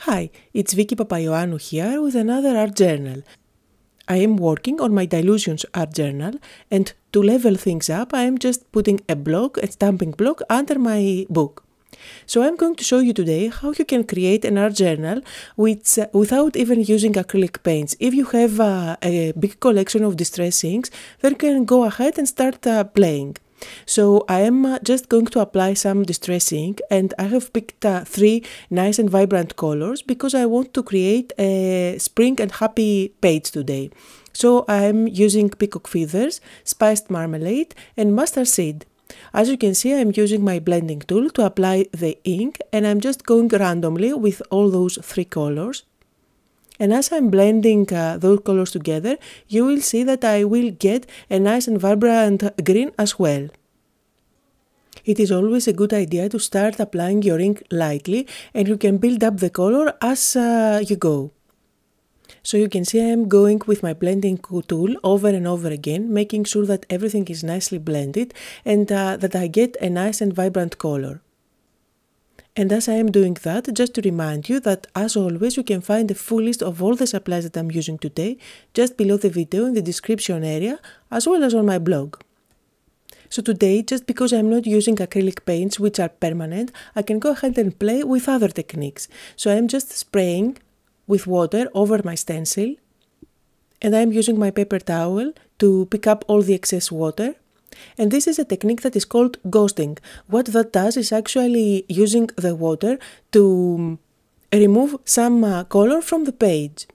Hi, it's Vicky Papaioannou here with another art journal. I am working on my Dilutions art journal, and to level things up I am just putting a stamping block under my book. So I'm going to show you today how you can create an art journal without even using acrylic paints. If you have a big collection of distress inks, then you can go ahead and start playing. So I am just going to apply some distress ink, and I have picked 3 nice and vibrant colors because I want to create a spring and happy page today. So I am using peacock feathers, spiced marmalade and mustard seed. As you can see, I am using my blending tool to apply the ink, and I'm just going randomly with all those 3 colors. And as I'm blending those colors together, you will see that I will get a nice and vibrant green as well. It is always a good idea to start applying your ink lightly, and you can build up the color as you go. So you can see I am going with my blending tool over and over again, making sure that everything is nicely blended and that I get a nice and vibrant color. And as I am doing that, just to remind you that as always you can find a full list of all the supplies that I'm using today just below the video in the description area, as well as on my blog. So today, just because I'm not using acrylic paints which are permanent, I can go ahead and play with other techniques. So I'm just spraying with water over my stencil, and I'm using my paper towel to pick up all the excess water. And this is a technique that is called ghosting. What that does is actually using the water to remove some color from the page.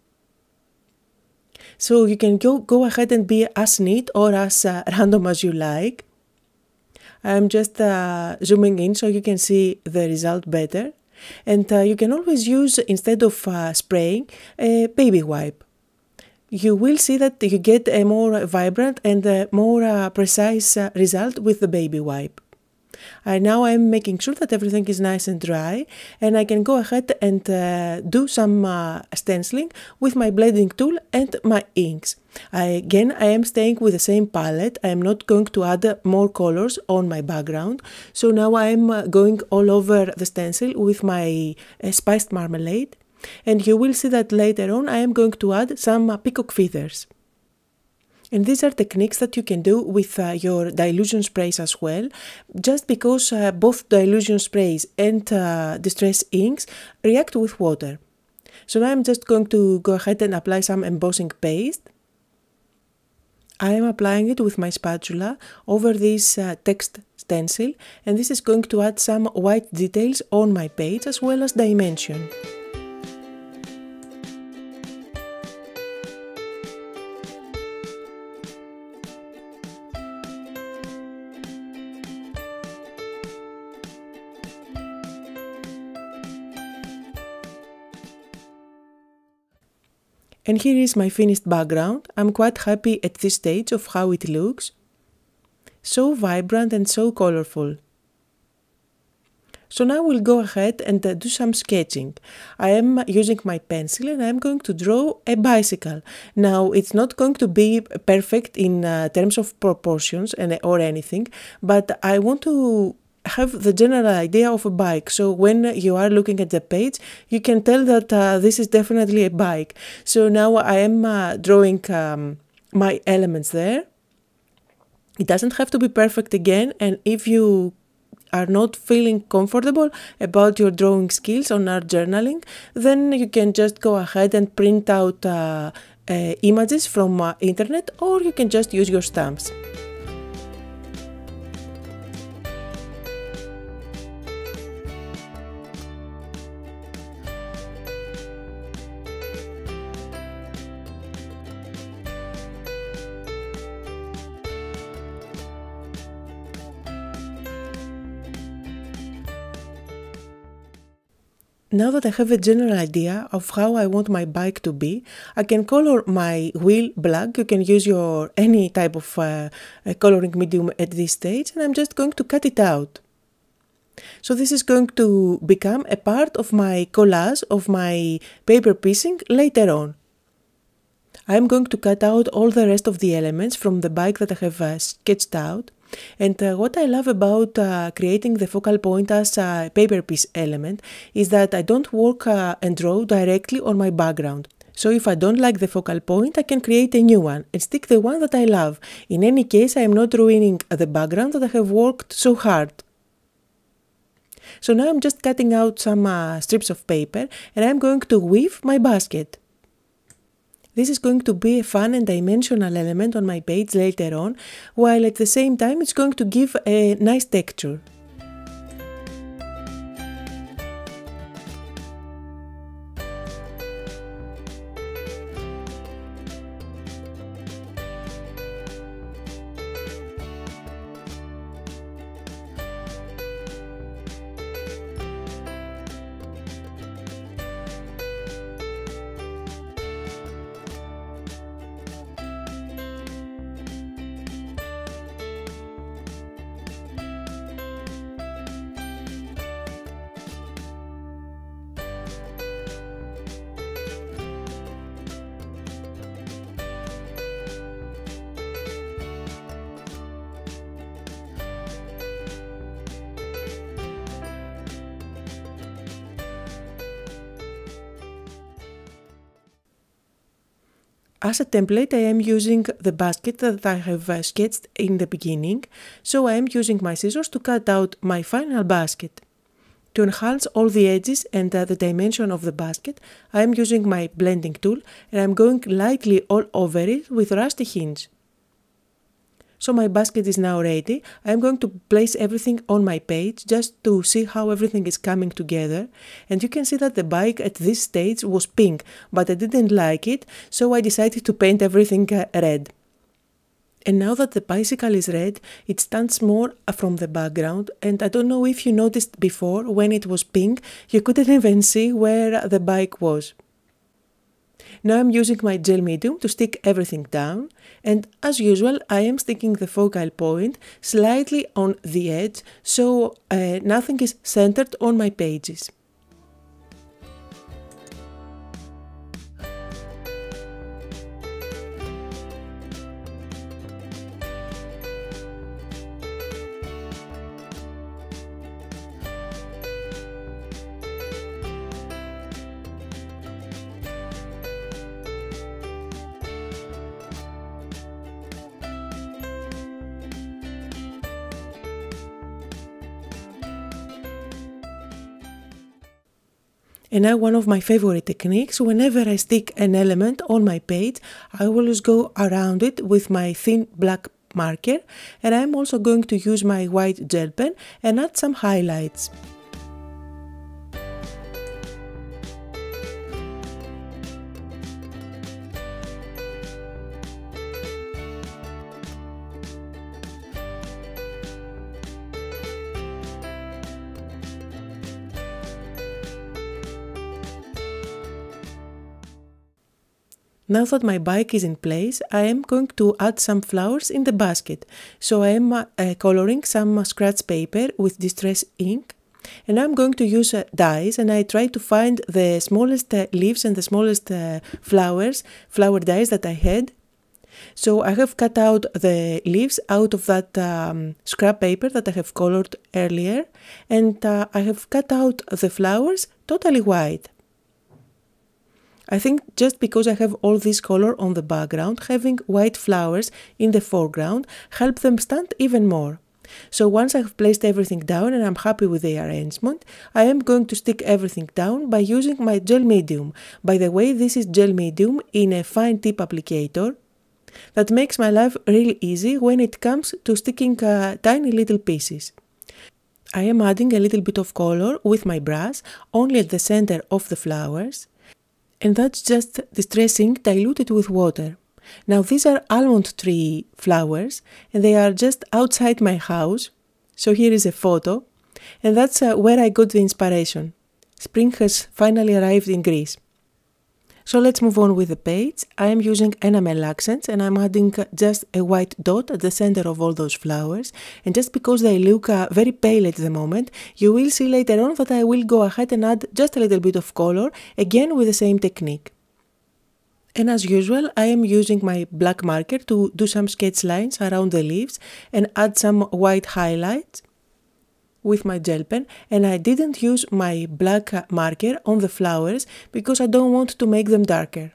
So you can go ahead and be as neat or as random as you like. I'm just zooming in so you can see the result better. And you can always use, instead of spraying, a baby wipe. You will see that you get a more vibrant and more precise result with the baby wipe. Now I'm making sure that everything is nice and dry, and I can go ahead and do some stenciling with my blending tool and my inks. Again, I am staying with the same palette. I am not going to add more colors on my background. So now I am going all over the stencil with my spiced marmalade. And you will see that later on I am going to add some peacock feathers. And these are techniques that you can do with your dilution sprays as well, just because both dilution sprays and distress inks react with water. So now I'm just going to go ahead and apply some embossing paste. I am applying it with my spatula over this text stencil, and this is going to add some white details on my page as well as dimension. And here is my finished background. I'm quite happy at this stage of how it looks. So vibrant and so colorful. So now we'll go ahead and do some sketching. I am using my pencil and I'm going to draw a bicycle. Now it's not going to be perfect in terms of proportions or anything, but I want to have the general idea of a bike. So when you are looking at the page, you can tell that this is definitely a bike. So now I am drawing my elements there. It doesn't have to be perfect again, and if you are not feeling comfortable about your drawing skills on art journaling, then you can just go ahead and print out images from internet, or you can just use your stamps. Now that I have a general idea of how I want my bike to be, I can color my wheel black. You can use any type of coloring medium at this stage, and I'm just going to cut it out. So this is going to become a part of my collage of my paper piecing later on. I'm going to cut out all the rest of the elements from the bike that I have sketched out. And what I love about creating the focal point as a paper piece element is that I don't work and draw directly on my background. So if I don't like the focal point, I can create a new one and stick the one that I love. In any case, I am not ruining the background that I have worked so hard. So now I'm just cutting out some strips of paper and I'm going to weave my basket. This is going to be a fun and dimensional element on my page later on, while at the same time it's going to give a nice texture. As a template, I am using the basket that I have sketched in the beginning, so I am using my scissors to cut out my final basket. To enhance all the edges and the dimension of the basket, I am using my blending tool and I am going lightly all over it with rusty hinge. So my basket is now ready. I am going to place everything on my page just to see how everything is coming together. And you can see that the bike at this stage was pink, but I didn't like it, so I decided to paint everything red. And now that the bicycle is red, it stands more from the background, and I don't know if you noticed before, when it was pink, you couldn't even see where the bike was. Now I'm using my gel medium to stick everything down, and as usual I am sticking the focal point slightly on the edge so nothing is centered on my pages. And now one of my favorite techniques, whenever I stick an element on my page, I always go around it with my thin black marker, and I'm also going to use my white gel pen and add some highlights. Now that my bike is in place, I am going to add some flowers in the basket. So I am coloring some scratch paper with distress ink, and I'm going to use dyes, and I try to find the smallest leaves and the smallest flower dyes that I had. So I have cut out the leaves out of that scrap paper that I have colored earlier, and I have cut out the flowers totally white. I think just because I have all this color on the background, having white flowers in the foreground help them stand even more. So once I have placed everything down and I'm happy with the arrangement, I am going to stick everything down by using my gel medium. By the way, this is gel medium in a fine tip applicator that makes my life really easy when it comes to sticking tiny little pieces. I am adding a little bit of color with my brush only at the center of the flowers. And that's just distress ink diluted with water. Now these are almond tree flowers and they are just outside my house. So here is a photo, and that's where I got the inspiration. Spring has finally arrived in Greece. So let's move on with the page. I am using enamel accents and I'm adding just a white dot at the center of all those flowers. And just because they look very pale at the moment, you will see later on that I will go ahead and add just a little bit of color, again with the same technique. And as usual, I am using my black marker to do some sketch lines around the leaves and add some white highlights with my gel pen, and I didn't use my black marker on the flowers because I don't want to make them darker.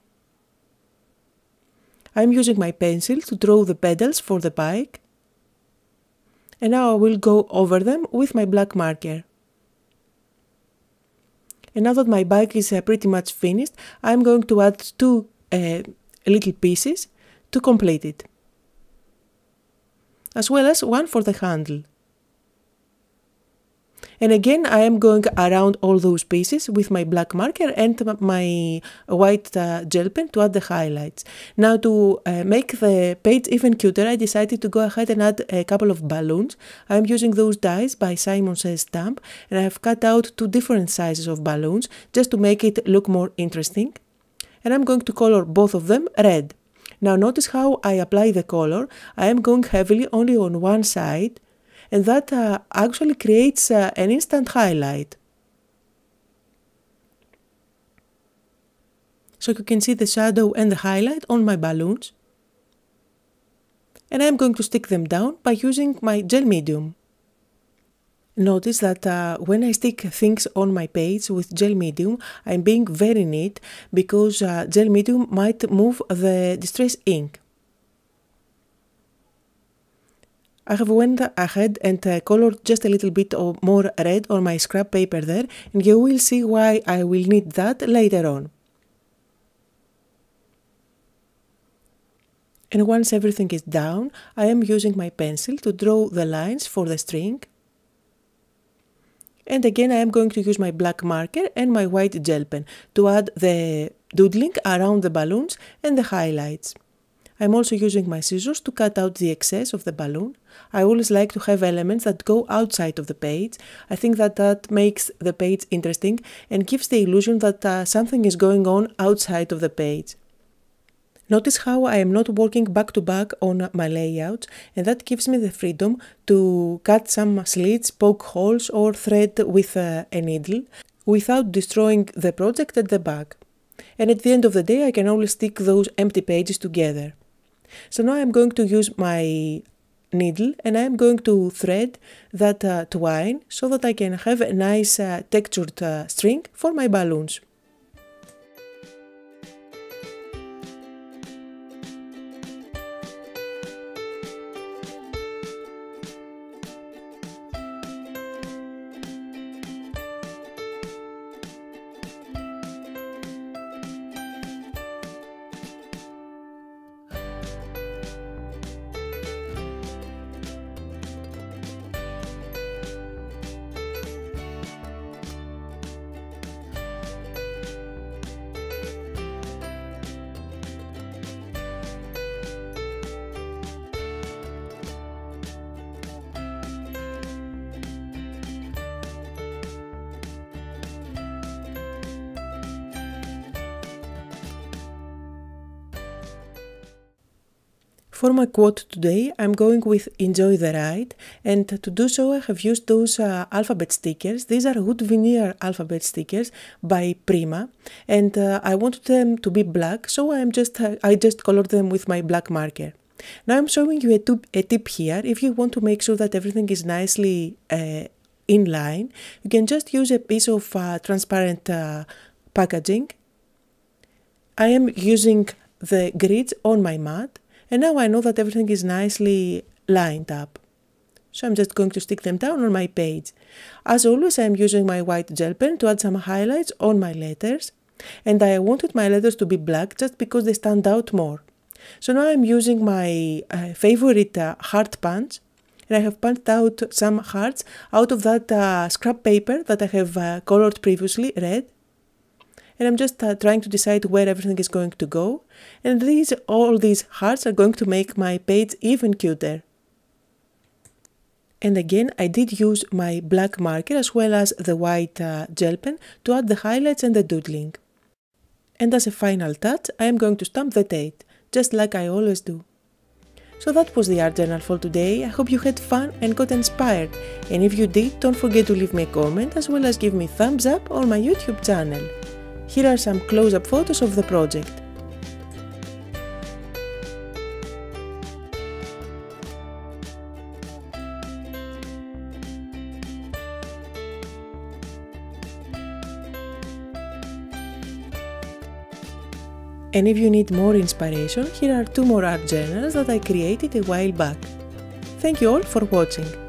I'm using my pencil to draw the petals for the bike, and now I will go over them with my black marker. And now that my bike is pretty much finished, I'm going to add two little pieces to complete it, as well as one for the handle. And again, I am going around all those pieces with my black marker and my white gel pen to add the highlights. Now to make the page even cuter, I decided to go ahead and add a couple of balloons. I'm using those dies by Simon Says Stamp, and I have cut out two different sizes of balloons just to make it look more interesting. And I'm going to color both of them red. Now notice how I apply the color. I am going heavily only on one side, and that actually creates an instant highlight. So you can see the shadow and the highlight on my balloons. And I'm going to stick them down by using my gel medium. Notice that when I stick things on my page with gel medium, I'm being very neat because gel medium might move the distress ink. I have went ahead and colored just a little bit more red on my scrap paper there, and you will see why I will need that later on. And once everything is down, I am using my pencil to draw the lines for the string. And again, I am going to use my black marker and my white gel pen to add the doodling around the balloons and the highlights. I'm also using my scissors to cut out the excess of the balloon. I always like to have elements that go outside of the page. I think that makes the page interesting and gives the illusion that something is going on outside of the page. Notice how I am not working back to back on my layouts, and that gives me the freedom to cut some slits, poke holes or thread with a needle without destroying the project at the back. And at the end of the day I can always stick those empty pages together. So now I'm going to use my needle and I'm going to thread that twine so that I can have a nice textured string for my balloons. For my quote today, I'm going with enjoy the ride, and to do so I have used those alphabet stickers. These are wood veneer alphabet stickers by Prima, and I wanted them to be black, so I just colored them with my black marker. Now I'm showing you a tip here. If you want to make sure that everything is nicely in line, you can just use a piece of transparent packaging. I am using the grids on my mat. And now I know that everything is nicely lined up. So I'm just going to stick them down on my page. As always, I'm using my white gel pen to add some highlights on my letters. And I wanted my letters to be black just because they stand out more. So now I'm using my favorite heart punch. And I have punched out some hearts out of that scrap paper that I have colored previously red. And I'm just trying to decide where everything is going to go. And all these hearts are going to make my page even cuter. And again, I did use my black marker as well as the white gel pen to add the highlights and the doodling. And as a final touch, I am going to stamp the date, just like I always do. So that was the art journal for today. I hope you had fun and got inspired. And if you did, don't forget to leave me a comment as well as give me a thumbs up on my YouTube channel. Here are some close-up photos of the project. And if you need more inspiration, here are 2 more art journals that I created a while back. Thank you all for watching.